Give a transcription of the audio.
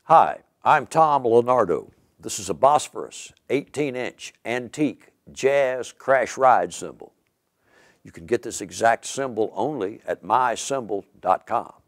Hi, I'm Tom Leonardo. This is a Bosphorus 18-inch antique jazz crash ride cymbal. You can get this exact cymbal only at mycymbal.com.